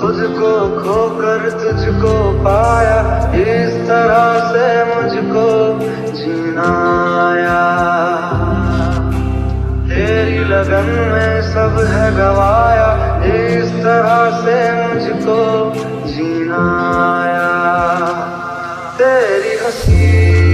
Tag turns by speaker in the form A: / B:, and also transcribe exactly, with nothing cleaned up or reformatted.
A: तुझको खोकर तुझको पाया, इस तरह से मुझको जीना आया। तेरी लगन में सब है गवाया, इस तरह से मुझको जीना आया। तेरी हंसी